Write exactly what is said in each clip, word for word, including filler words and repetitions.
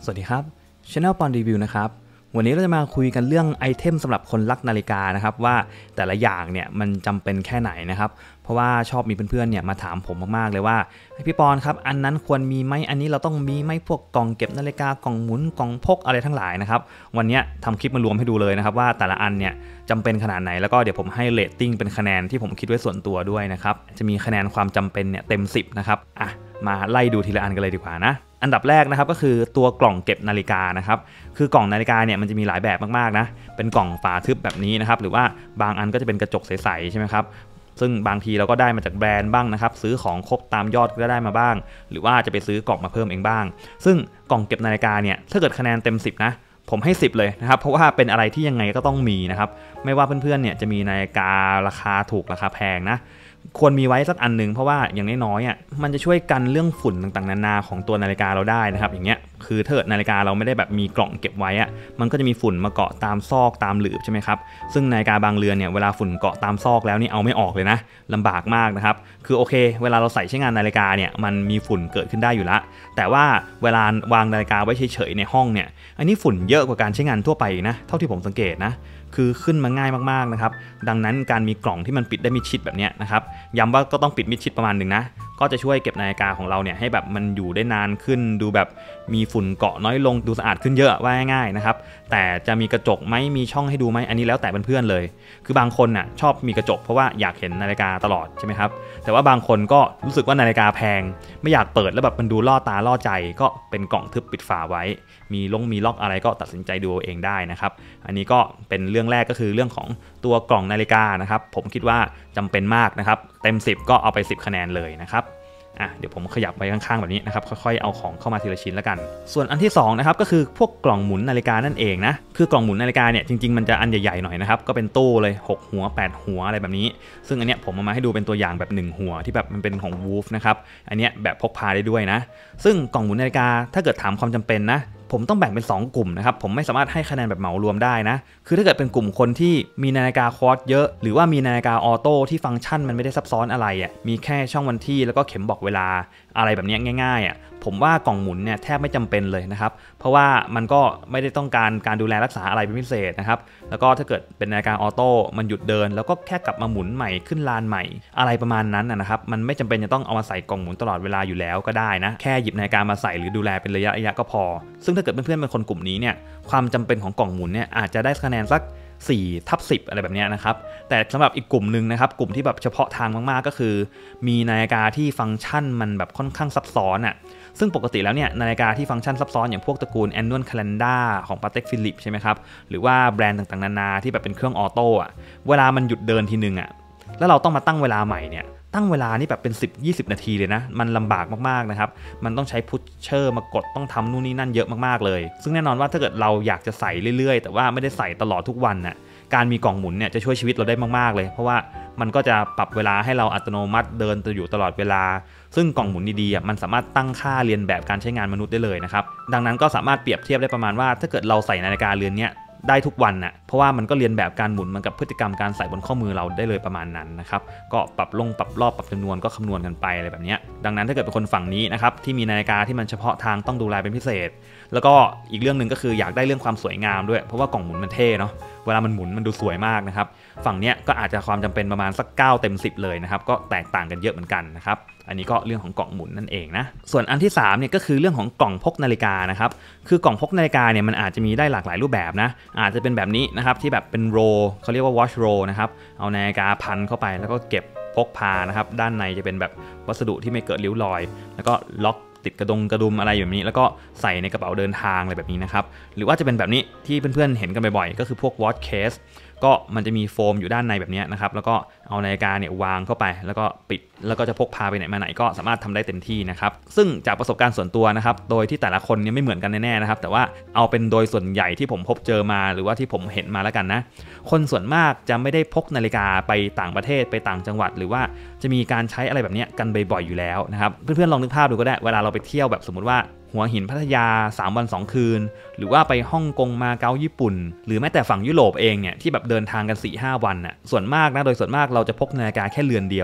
สวัสดีครับ Channel ปอนรีวิวนะครับวันนี้เราจะมาคุยกันเรื่องไอเทมสำหรับคนรักนาฬิกานะครับว่าแต่ละอย่างเนี่ยมันจำเป็นแค่ไหนนะครับเพราะว่าชอบมีเพื่อนๆเนี่ยมาถามผมมากๆเลยว่าพี่ปอนครับอันนั้นควรมีไหมอันนี้เราต้องมีไหมพวกกล่องเก็บนาฬิกากล่องหมุนกล่องพกอะไรทั้งหลายนะครับวันนี้ทำคลิปมารวมให้ดูเลยนะครับว่าแต่ละอันเนี่ยจำเป็นขนาดไหนแล้วก็เดี๋ยวผมให้เรตติ้งเป็นคะแนนที่ผมคิดไว้ส่วนตัวด้วยนะครับจะมีคะแนนความจำเป็นเนี่ยเต็มสิบนะครับอ่ะมาไล่ดูทีละอันกันเลยดีกว่านะอันดับแรกนะครับก็คือตัวกล่องเก็บนาฬิกานะครับคือกล่องนาฬิกาเนี่ยมันจะมีหลายแบบมากๆนะเป็นกล่องฝาทึบแบบนี้นะครับหรือว่าบางอันก็จะเป็นกระจกใสๆใช่ไหมครับซึ่งบางทีเราก็ได้มาจากแบรนด์บ้างนะครับซื้อของครบตามยอดก็ได้มาบ้างหรือว่าจะไปซื้อกล่องมาเพิ่มเองบ้างซึ่งกล่องเก็บนาฬิกาเนี่ยถ้าเกิดคะแนนเต็มสิบนะผมให้สิบเลยนะครับเพราะว่าเป็นอะไรที่ยังไงก็ต้องมีนะครับไม่ว่าเพื่อนๆเนี่ยจะมีนาฬิการาคาถูกราคาแพงนะควรมีไว้สักอันนึงเพราะว่าอย่างน้อยๆอ่ะมันจะช่วยกันเรื่องฝุ่นต่างๆนานาของตัวนาฬิกาเราได้นะครับอย่างเงี้ยคือถ้าเกิดนาฬิกาเราไม่ได้แบบมีกล่องเก็บไว้อ่ะมันก็จะมีฝุ่นมาเกาะตามซอกตามหลืบใช่ไหมครับซึ่งนาฬิกาบางเรือนเนี่ยเวลาฝุ่นเกาะตามซอกแล้วนี่เอาไม่ออกเลยนะลำบากมากนะครับคือโอเคเวลาเราใส่ใช้งานนาฬิกาเนี่ยมันมีฝุ่นเกิดขึ้นได้อยู่ละแต่ว่าเวลาวางนาฬิกาไว้เฉยๆในห้องเนี่ยอันนี้ฝุ่นเยอะกว่าการใช้งานทั่วไปนะเท่าที่ผมสังเกตนะคือขึ้นมาง่ายมากๆนะครับดังนั้นการมีกล่องที่มันปิดได้มิดชิดแบบนี้นะครับย้ำว่าก็ต้องปิดมิดชิดประมาณหนึ่งนะก็จะช่วยเก็บนาฬิกาของเราเนี่ยให้แบบมันอยู่ได้นานขึ้นดูแบบมีฝุ่นเกาะน้อยลงดูสะอาดขึ้นเยอะว่าง่ายๆนะครับแต่จะมีกระจกไหมมีช่องให้ดูไหมอันนี้แล้วแต่เพื่อนๆเลยคือบางคนน่ะชอบมีกระจกเพราะว่าอยากเห็นนาฬิกาตลอดใช่ไหมครับแต่ว่าบางคนก็รู้สึกว่านาฬิกาแพงไม่อยากเปิดแล้วแบบมันดูล่อตาล่อใจก็เป็นกล่องทึบปิดฝาไว้มีลงมีล็อกอะไรก็ตัดสินใจดูเองได้นะครับอันนี้ก็เป็นเรื่องแรกก็คือเรื่องของตัวกล่องนาฬิกานะครับผมคิดว่าจำเป็นมากนะครับเต็มสิบก็เอาไปสิบคะแนนเลยนะครับอ่ะเดี๋ยวผมขยับไปข้างๆแบบนี้นะครับค่อยๆเอาของเข้ามาทีละชิ้นแล้วกันส่วนอันที่สองนะครับก็คือพวกกล่องหมุนนาฬิกานั่นเองนะคือกล่องหมุนนาฬิกาเนี่ยจริงๆมันจะอันใหญ่ๆหน่อยนะครับก็เป็นตู้เลยหกหัวแปดหัวอะไรแบบนี้ซึ่งอันเนี้ยผมเอามาให้ดูเป็นตัวอย่างแบบหนึ่งหัวที่แบบมันเป็นของ Wolf นะครับอันเนี้ยแบบพกพาได้ด้วยนะซึ่งกล่องหมุนนาฬิกาถ้าเกิดถามความจำเป็นนะผมต้องแบ่งเป็นสองกลุ่มนะครับผมไม่สามารถให้คะแนนแบบเหมารวมได้นะคือถ้าเกิดเป็นกลุ่มคนที่มีนาฬิกาควอตเยอะหรือว่ามีนาฬิกาออโต้ที่ฟังก์ชันมันไม่ได้ซับซ้อนอะไรอ่ะมีแค่ช่องวันที่แล้วก็เข็มบอกเวลาอะไรแบบนี้ง่ายๆอ่ะผมว่ากล่องหมุนเนี่ยแทบไม่จำเป็นเลยนะครับเพราะว่ามันก็ไม่ได้ต้องการการดูแลรักษาอะไรเป็นพิเศษนะครับแล้วก็ถ้าเกิดเป็นนาฬิกาออโต้มันหยุดเดินแล้วก็แค่กลับมาหมุนใหม่ขึ้นลานใหม่อะไรประมาณนั้นนะครับมันไม่จำเป็นจะต้องเอามาใส่กล่องหมุนตลอดเวลาอยู่แล้วก็ได้นะแค่หยิบนาฬิกามาใส่หรือดูแลเป็นระยะระยะก็พอซึ่งถ้าเกิดเพื่อนๆเป็นคนกลุ่มนี้เนี่ยความจำเป็นของกล่องหมุนเนี่ยอาจจะได้คะแนนสักสี่ทับสิบอะไรแบบนี้นะครับแต่สำหรับอีกกลุ่มหนึ่งนะครับกลุ่มที่แบบเฉพาะทางมากๆก็คือมีนาฬิกาที่ฟังก์ชันมันแบบค่อนข้างซับซ้อนอ่ะซึ่งปกติแล้วเนี่ยนาฬิกาที่ฟังก์ชันซับซ้อนอย่างพวกตระกูล Annual Calendar ของ Patek Philippe ใช่ไหมครับหรือว่าแบรนด์ต่างๆนานาที่แบบเป็นเครื่องออโต้อ่ะเวลามันหยุดเดินทีนึงอ่ะแล้วเราต้องมาตั้งเวลาใหม่เนี่ยตั้งเวลานี่แบบเป็น สิบถึงยี่สิบ นาทีเลยนะมันลำบากมากๆนะครับมันต้องใช้พุชเชอร์มากดต้องทำนู่นนี่นั่นเยอะมากๆเลยซึ่งแน่นอนว่าถ้าเกิดเราอยากจะใส่เรื่อยๆแต่ว่าไม่ได้ใส่ตลอดทุกวันน่ะการมีกล่องหมุนเนี่ยจะช่วยชีวิตเราได้มากๆเลยเพราะว่ามันก็จะปรับเวลาให้เราอัตโนมัติเดินอยู่ตลอดเวลาซึ่งกล่องหมุนดีๆมันสามารถตั้งค่าเรียนแบบการใช้งานมนุษย์ได้เลยนะครับดังนั้นก็สามารถเปรียบเทียบได้ประมาณว่าถ้าเกิดเราใส่นาฬิกาเรือนเนี้ยได้ทุกวันน่ะเพราะว่ามันก็เรียนแบบการหมุนมันกับพฤติกรรมการใส่บนข้อมือเราได้เลยประมาณนั้นนะครับก็ปรับลงปรับรอบปรับจำนวนก็คำนวณกันไปอะไรแบบนี้ดังนั้นถ้าเกิดเป็นคนฝั่งนี้นะครับที่มีนาฬิกาที่มันเฉพาะทางต้องดูแลเป็นพิเศษแล้วก็อีกเรื่องหนึ่งก็คืออยากได้เรื่องความสวยงามด้วยเพราะว่ากล่องหมุนมันเท่เนาะเวลามันหมุนมันดูสวยมากนะครับฝั่งเนี้ยก็อาจจะความจำเป็นประมาณสักเก้าเต็มสิบเลยนะครับก็แตกต่างกันเยอะเหมือนกันนะครับอันนี้ก็เรื่องของกล่องหมุนนั่นเองนะส่วนอันที่สามเนี่ยก็คือเรื่องของกล่องพกนาฬิกานะครับคือกล่องพกนาฬิกาเนี่ยมันอาจจะมีได้หลากหลายรูปแบบนะอาจจะเป็นแบบนี้นะครับที่แบบเป็นโรเขาเรียกว่า watch roll นะครับเอานาฬิกาพันเข้าไปแล้วก็เก็บพกพานะครับด้านในจะเป็นแบบวัสดุที่ไม่เกิดริ้วรอยแล้วก็ล็อกติดกระดงกระดุมอะไรแบบนี้แล้วก็ใส่ในกระเป๋าเดินทางอะไรแบบนี้นะครับหรือว่าจะเป็นแบบนี้ที่เพื่อนๆเห็นกันบ่อยๆก็คือพวก watch case ก็มันจะมีโฟมอยู่ด้านในแบบนี้นะครับแล้วก็เอานาฬิกาเนี่ยวางเข้าไปแล้วก็ปิดแล้วก็จะพกพาไปไหนมาไหนก็สามารถทำได้เต็มที่นะครับซึ่งจากประสบการณ์ส่วนตัวนะครับโดยที่แต่ละคนเนี่ยไม่เหมือนกันแน่ๆนะครับแต่ว่าเอาเป็นโดยส่วนใหญ่ที่ผมพบเจอมาหรือว่าที่ผมเห็นมาแล้วกันนะคนส่วนมากจะไม่ได้พกนาฬิกาไปต่างประเทศไปต่างจังหวัดหรือว่าจะมีการใช้อะไรแบบนี้กันบ่อยๆอยู่แล้วนะครับเพื่อนๆลองนึกภาพดูก็ได้เวลาเราไปเที่ยวแบบสมมติว่าหัวหินพัทยาสามวันสองคืนหรือว่าไปฮ่องกงมาเก๊าญี่ปุ่นหรือแม้แต่ฝั่งยุโรปเองเนี่ยที่แบบเดินทางกัน สี่ห้า วันน่ะส่วนมากนะโดยส่วนมากเราจะพกนาฬิกาแค่เรือนเดียว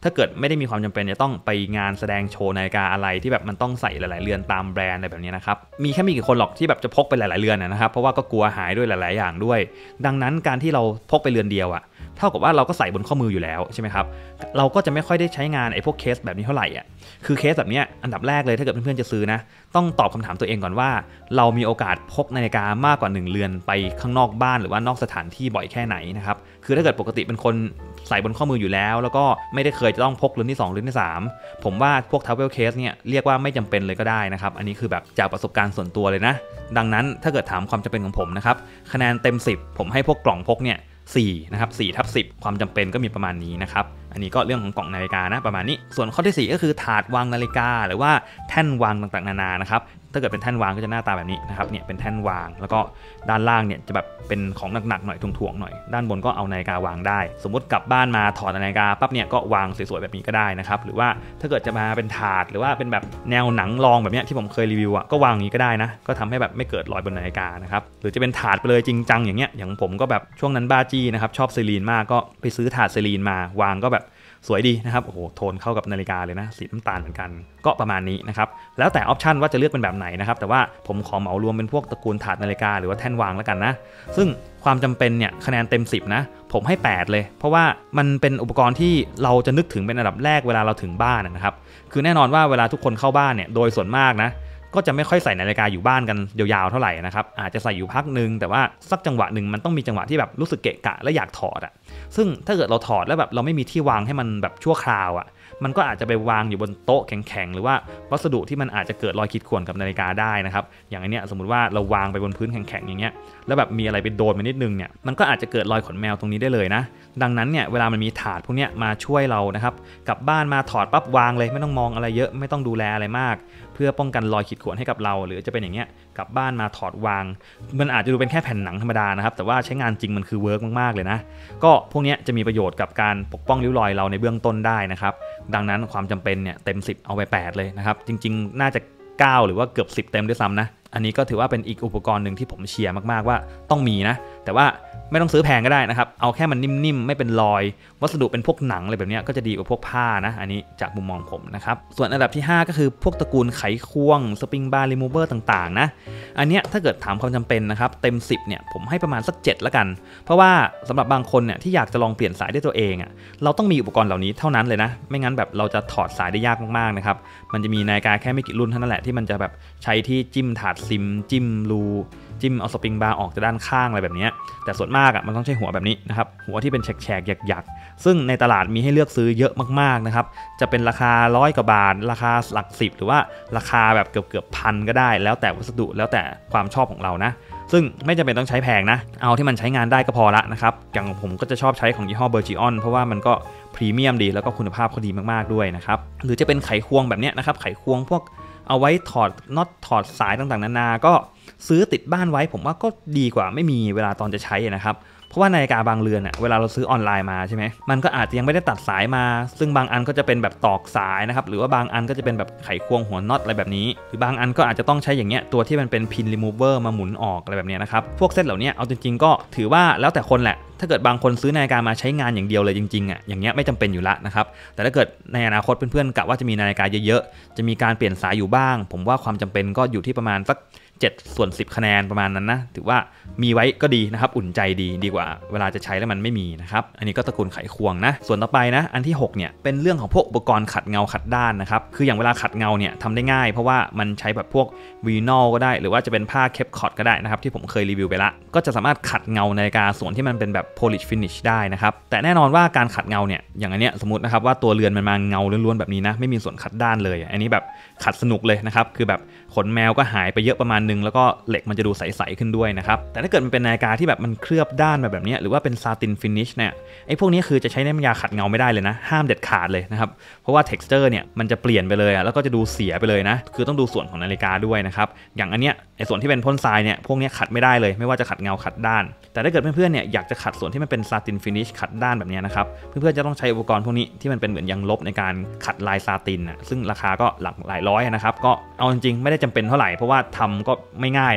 ถ้าเกิดไม่ได้มีความจำเป็นจะต้องไปงานแสดงโชว์นาฬิกาอะไรที่แบบมันต้องใส่หลายๆเรือนตามแบรนด์อะไรแบบนี้นะครับมีแค่ไม่กี่คนหรอกที่แบบจะพกไปหลายๆเรือนนะครับเพราะว่าก็กลัวหายด้วยหลายๆอย่างด้วยดังนั้นการที่เราพกไปเรือนเดียวอะเท่ากับว่าเราก็ใส่บนข้อมืออยู่แล้วใช่ไหมครับเราก็จะไม่ค่อยได้ใช้งานไอ้พวกเคสแบบนี้เท่าไหร่อ่ะคือเคสแบบนี้อันดับแรกเลยถ้าเกิดเพื่อนๆจะซื้อนะต้องตอบคำถามตัวเองก่อนว่าเรามีโอกาสพกนาฬิกามากกว่าหนึ่งเรือนไปข้างนอกบ้านหรือว่านอกสถานที่บ่อยแค่ไหนนะครับคือถ้าเกิดปกติเป็นคนใส่บนข้อมืออยู่แล้วแล้วก็ไม่ได้เคยจะต้องพกเรือนที่สองเรือนที่สามผมว่าพวก travel case เนี่ยเรียกว่าไม่จำเป็นเลยก็ได้นะครับอันนี้คือแบบจากประสบการณ์ส่วนตัวเลยนะดังนั้นถ้าเกิดถามความจำเป็นของผมนะครับคะแนนเต็มสิบผมให้พวกกล่องพกเนี่ยสี่นะครับสี่ทับสิบความจำเป็นก็มีประมาณนี้นะครับอันนี้ก็เรื่องของกล่องนาฬิกานะประมาณนี้ส่วนข้อที่สี่ก็คือถาดวางนาฬิกาหรือว่าแท่นวางต่างๆนานานะครับถ้าเกิดเป็นแท่นวางก็จะหน้าตาแบบนี้นะครับเนี่ยเป็นแท่นวางแล้วก็ด้านล่างเนี่ยจะแบบเป็นของหนักๆหน่อยถ่วงๆหน่อยด้านบนก็เอานาฬิกาวางได้สมมติกลับบ้านมาถอดนาฬิกาปั๊บเนี่ยก็วางสวยๆแบบนี้ก็ได้นะครับหรือว่าถ้าเกิดจะมาเป็นถาดหรือว่าเป็นแบบแนวหนังรองแบบนี้ที่ผมเคยรีวิวอ่ะก็วางอย่างนี้ก็ได้นะก็ทำให้แบบไม่เกิดรอยบนนาฬิกานะครับหรือจะเป็นถาดไปเลยจริงจังอย่างเงี้ยอย่างผมก็แบบช่วงนั้นบ้าจี้นะครับชอบเซรีนมากก็ไปซื้อถาดเซรีนมาวางก็แบบสวยดีนะครับโอ้โหโทนเข้ากับนาฬิกาเลยนะสีน้ำตาลเหมือนกันก็ประมาณนี้นะครับแล้วแต่ออปชันว่าจะเลือกเป็นแบบไหนนะครับแต่ว่าผมขอเหมารวมเป็นพวกตระกูลถาดนาฬิกาหรือว่าแท่นวางแล้วกันนะซึ่งความจำเป็นเนี่ยคะแนนเต็มสิบนะผมให้แปดเลยเพราะว่ามันเป็นอุปกรณ์ที่เราจะนึกถึงเป็นอันดับแรกเวลาเราถึงบ้านนะครับคือแน่นอนว่าเวลาทุกคนเข้าบ้านเนี่ยโดยส่วนมากนะก็จะไม่ค่อยใส่นาฬิกาอยู่บ้านกันยาวๆเท่าไหร่นะครับอาจจะใส่อยู่พักนึงแต่ว่าสักจังหวะหนึ่งมันต้องมีจังหวะที่แบบรู้สึกเกะกะและอยากถอดอ่ะซึ่งถ้าเกิดเราถอดแล้วแบบเราไม่มีที่วางให้มันแบบชั่วคราวอ่ะมันก็อาจจะไปวางอยู่บนโต๊ะแข็งๆหรือว่าวัสดุที่มันอาจจะเกิดรอยขีดข่วนกับนาฬิกาได้นะครับอย่างอันเนี้ยสมมุติว่าเราวางไปบนพื้นแข็งๆอย่างเงี้ยแล้วแบบมีอะไรไปโดนมันนิดนึงเนี่ยมันก็อาจจะเกิดรอยขนแมวตรงนี้ได้เลยนะดังนั้นเนี่ยเวลามันมีถาดพวกเนี้ยมาช่วยเรานะครับกลับบ้านมาถอดปั๊บวางเลยไม่ต้องมองอะไรเยอะไม่ต้องดูแลอะไรมากเพื่อป้องกันรอยขีดข่วนให้กับเราหรือจะเป็นอย่างเงี้ยกลับบ้านมาถอดวางมันอาจจะดูเป็นแค่แผ่นหนังธรรมดานะครับแต่ว่าใช้งานจริงมันคือเวิร์กมากๆเลยนะก็พวกนี้จะมีประโยชน์กับการปกป้องริ้วรอยเราในเบื้องต้นได้นะครับดังนั้นความจำเป็นเนี่ยเต็มสิบเอาไปแปดเลยนะครับจริงๆน่าจะเก้าหรือว่าเกือบสิบเต็มด้วยซ้ำนะอันนี้ก็ถือว่าเป็นอีกอุปกรณ์หนึ่งที่ผมเชียร์มากๆว่าต้องมีนะแต่ว่าไม่ต้องซื้อแพงก็ได้นะครับเอาแค่มันนิ่มๆไม่เป็นรอยวัสดุเป็นพวกหนังอะไรแบบนี้ก็จะดีกว่าพวกผ้านะอันนี้จากมุมมองผมนะครับส่วนอันดับที่ห้าก็คือพวกตระกูลไขควงสปริงบาร์รีมูเวอร์ต่างๆนะอันเนี้ยถ้าเกิดถามความจำเป็นนะครับเต็มสิบเนี่ยผมให้ประมาณสักเจ็ดละกันเพราะว่าสำหรับบางคนเนี่ยที่อยากจะลองเปลี่ยนสายด้วยตัวเองอ่ะเราต้องมีอุปกรณ์เหล่านี้เท่านั้นเลยนะไม่งั้นแบบเราจะถอดสายได้ยากมากๆนะครับมันจะมีนาฬิกาแค่ไม่กี่รุ่นเท่านั้นแหละที่มันจะแบบใช้ที่จิ้มถาดซิมจิ้มรูจิ้มเอาสปริงบาร์ออกจากด้านข้างอะไรแบบนี้แต่ส่วนมากอ่ะมันต้องใช้หัวแบบนี้นะครับหัวที่เป็นแฉกๆหยักๆซึ่งในตลาดมีให้เลือกซื้อเยอะมากๆนะครับจะเป็นราคาร้อยกว่าบาทราคาหลักสิบหรือว่าราคาแบบเกือบเกือบพันก็ได้แล้วแต่วัสดุแล้วแต่ความชอบของเรานะซึ่งไม่จำเป็นต้องใช้แพงนะเอาที่มันใช้งานได้ก็พอละนะครับอย่างผมก็จะชอบใช้ของยี่ห้อเบอร์จิออนเพราะว่ามันก็พรีเมียมดีแล้วก็คุณภาพเขาดีมากๆด้วยนะครับหรือจะเป็นไขควงแบบนี้นะครับไขควงพวกเอาไว้ถอดน็อตถอดสายต่างๆนานาก็ซื้อติดบ้านไว้ผมว่าก็ดีกว่าไม่มีเวลาตอนจะใช้นะครับเพราะว่านาฬิกาบางเรือนเนี่ยเวลาเราซื้อออนไลน์มาใช่ไหมมันก็อาจจะยังไม่ได้ตัดสายมาซึ่งบางอันก็จะเป็นแบบตอกสายนะครับหรือว่าบางอันก็จะเป็นแบบไขควงหัวน็อตอะไรแบบนี้หรือบางอันก็อาจจะต้องใช้อย่างเงี้ยตัวที่มันเป็นพินรีมูเวอร์มาหมุนออกอะไรแบบนี้นะครับพวกเซตเหล่านี้เอาจริงๆก็ถือว่าแล้วแต่คนแหละถ้าเกิดบางคนซื้อนาฬิกามาใช้งานอย่างเดียวเลยจริงๆอ่ะอย่างเงี้ยไม่จำเป็นอยู่ละนะครับแต่ถ้าเกิดในอนาคตเพื่อนๆกะว่าจะมีนาฬิกาเยอะๆจะมีการเปลี่ยนสายอยู่บ้างผมว่าความจำเป็นก็อยู่ที่ประมาณสักเจ็ดส่วนสิบคะแนนประมาณนั้นนะถือว่ามีไว้ก็ดีนะครับอุ่นใจดีดีกว่าเวลาจะใช้แล้วมันไม่มีนะครับอันนี้ก็ตระกูลไขควงนะส่วนต่อไปนะอันที่หกเนี่ยเป็นเรื่องของพวกอุปกรณ์ขัดเงาขัดด้านนะครับคืออย่างเวลาขัดเงาเนี่ยทำได้ง่ายเพราะว่ามันใช้แบบพวกวีนอลก็ได้หรือว่าจะเป็นผ้าเคปคอร์ดก็ได้นะครับที่ผมเคยรีวิวไปละก็จะสามารถขัดเงานาฬิกาส่วนที่มันเป็นแบบ polish finish ได้นะครับแต่แน่นอนว่าการขัดเงาเนี่ยอย่างอันเนี้ยสมมตินะครับว่าตัวเรือนมันมาเงาล้วนๆแบบนี้นะไม่มีส่วนขัดด้านเลยอันนี้แบบขัดสนุกเลยนะครับคือแบบขนแมวก็หายไปเยอะประมาณนึงแล้วก็เหล็กมันจะดูใสๆขึ้นด้วยนะครับแต่ถ้าเกิดมันเป็นนาฬิกาที่แบบมันเคลือบด้านแบบแบบนี้หรือว่าเป็นซาตินฟินิชเนี่ยไอ้พวกนี้คือจะใช้น้ำยาขัดเงาไม่ได้เลยนะห้ามเด็ดขาดเลยนะครับเพราะว่า texture เนี่ยมันจะเปลี่ยนไปเลยอ่ะแล้วก็จะดูเสียไปเลยนะคือต้องดูส่วนของนาฬิกาด้วยนะครับอย่างอันเนี้ยไอ้ส่วนที่เป็นพ่นทรายเนี่ยพวกนี้ขัดไม่ได้เลยไม่ว่าจะขัดเงาขัดด้านแต่ถ้าเกิดเพื่อนๆเนี่ยอยากจะขัดส่วนที่มันเป็นซาตินฟินิชขัดด้านแบบนี้นะครับเพื่อนๆจะต้องใช้อุปกรณ์พวกนี้ที่มันเป็นเหมือนยางลบในการขัดลายซาตินอ่ะซึ่งราคาก็หลักหลายร้อยนะครับก็เอาจริงๆไม่ได้จำเป็นเท่าไหร่เพราะว่าทำก็ไม่ง่ายนะครับ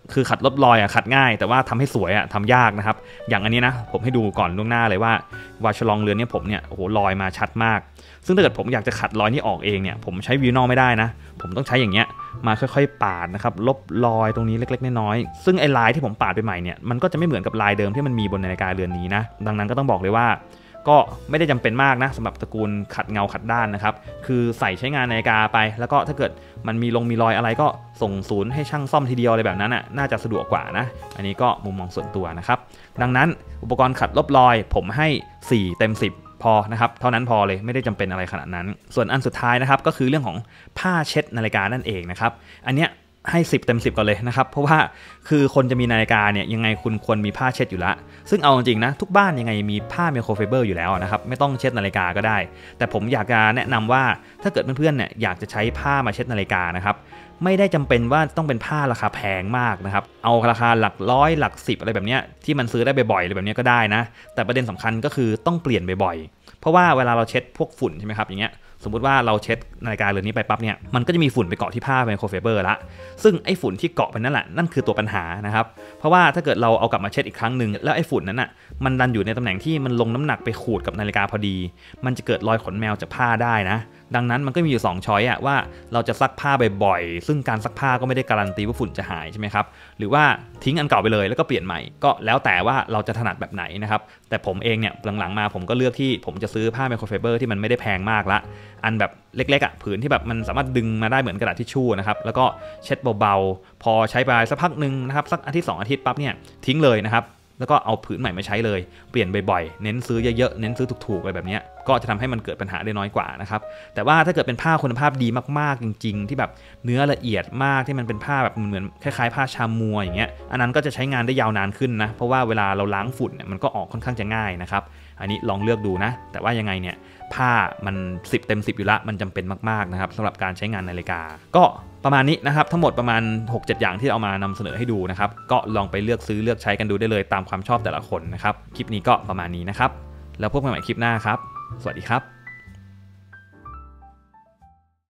คือขัดลบรอยอ่ะขัดง่ายแต่ว่าทำให้สวยอ่ะทำยากนะครับอย่างอันนี้นะผมให้ดูก่อนล่วงหน้าเลยว่าวาชลองเรือนนี้ผมเนี่ยโอ้โหรอยมาชัดมากซึ่งถ้าเกิดผมอยากจะขัดรอยนี้ออกเองเนี่ยผมใช้วิวนอลไม่ได้นะผมต้องใช้อย่างเงี้ยมาค่อยๆปาดนะครับลบรอยตรงนี้เล็กๆน้อยๆซึ่งไอ้ลายที่ผมปาดไปใหม่เนี่ยมันก็จะไม่เหมือนกับลายเดิมที่มันมีบนนาฬิกาเรือนนี้นะดังนั้นก็ต้องบอกเลยว่าก็ไม่ได้จำเป็นมากนะสำหรับตระกูลขัดเงาขัดด้านนะครับคือใส่ใช้งานนาฬิกาไปแล้วก็ถ้าเกิดมันมีลงมีรอยอะไรก็ส่งศูนย์ให้ช่างซ่อมทีเดียวอะไรแบบนั้นน่ะน่าจะสะดวกกว่านะอันนี้ก็มุมมองส่วนตัวนะครับดังนั้นอุปกรณ์ขัดลบรอยผมให้สี่เต็มสิบพอนะครับเท่านั้นพอเลยไม่ได้จำเป็นอะไรขนาดนั้นส่วนอันสุดท้ายนะครับก็คือเรื่องของผ้าเช็ดนาฬิกานั่นเองนะครับอันเนี้ยให้สิบเต็มสิบก่อนเลยนะครับเพราะว่าคือคนจะมีนาฬิกาเนี่ยยังไงคุณควรมีผ้าเช็ดอยู่แล้วซึ่งเอาจริงๆนะทุกบ้านยังไงมีผ้าไมโครไฟเบอร์อยู่แล้วนะครับไม่ต้องเช็ดนาฬิกาก็ได้แต่ผมอยากจะแนะนำว่าถ้าเกิดเพื่อนๆเนี่ยอยากจะใช้ผ้ามาเช็ดนาฬิกานะครับไม่ได้จำเป็นว่าต้องเป็นผ้าราคาแพงมากนะครับเอาราคาหลักร้อยหลักสิบอะไรแบบนี้ที่มันซื้อได้บ่อยๆอะไรแบบนี้ก็ได้นะแต่ประเด็นสำคัญก็คือต้องเปลี่ยนบ่อยๆเพราะว่าเวลาเราเช็ดพวกฝุ่นใช่ไหมครับอย่างเงี้ยสมมุติว่าเราเช็ดนาฬิกาเรือนนี้ไปปั๊บเนี่ยมันก็จะมีฝุ่นไปเกาะที่ผ้าไมโครไฟเบอร์ละซึ่งไอ้ฝุ่นที่เกาะไปนั่นแหละนั่นคือตัวปัญหานะครับเพราะว่าถ้าเกิดเราเอากลับมาเช็ดอีกครั้งหนึ่งแล้วไอ้ฝุ่นนั้นน่ะมันดันอยู่ในตำแหน่งที่มันลงน้ำหนักไปขูดกับนาฬิกาพอดีมันจะเกิดรอยขนแมวจากผ้าได้นะดังนั้นมันก็มีอยู่สองช้อยอะว่าเราจะซักผ้าบ่อยๆซึ่งการซักผ้าก็ไม่ได้การันตีว่าฝุ่นจะหายใช่ไหมครับหรือว่าทิ้งอันเก่าไปเลยแล้วก็เปลี่ยนใหม่ก็แล้วแต่ว่าเราจะถนัดแบบไหนนะครับแต่ผมเองเนี่ยหลังๆมาผมก็เลือกที่ผมจะซื้อผ้าไมโครไฟเบอร์ที่มันไม่ได้แพงมากละอันแบบเล็กๆอ่ะผืนที่แบบมันสามารถดึงมาได้เหมือนกระดาษทิชชู่นะครับแล้วก็เช็ดเบาๆพอใช้ไปสักพักหนึ่งนะครับสักอาทิตย์สองอาทิตย์ปั๊บเนี่ยทิ้งเลยนะครับแล้วก็เอาผืนใหม่มาใช้เลยเปลี่ยนบ่อยๆเน้นซื้อเยอะๆเน้นซื้อถูกๆอะไรแบบนี้ก็จะทำให้มันเกิดปัญหาได้น้อยกว่านะครับแต่ว่าถ้าเกิดเป็นผ้าคุณภาพดีมากๆจริงๆที่แบบเนื้อละเอียดมากที่มันเป็นผ้าแบบเหมือนคล้ายๆผ้าชามัวอย่างเงี้ยอันนั้นก็จะใช้งานได้ยาวนานขึ้นนะเพราะว่าเวลาเราล้างฝุ่นเนี่ยมันก็ออกค่อนข้างจะง่ายนะครับอันนี้ลองเลือกดูนะแต่ว่ายังไงเนี่ยผ้ามันสิบเต็มสิบอยู่ละมันจำเป็นมากๆนะครับสำหรับการใช้งานนาฬิกาก็ประมาณนี้นะครับทั้งหมดประมาณ หกเจ็ด อย่างที่เอามานำเสนอให้ดูนะครับก็ลองไปเลือกซื้อเลือกใช้กันดูได้เลยตามความชอบแต่ละคนนะครับคลิปนี้ก็ประมาณนี้นะครับแล้วพบกันใหม่คลิปหน้าครับสวัสดีครับ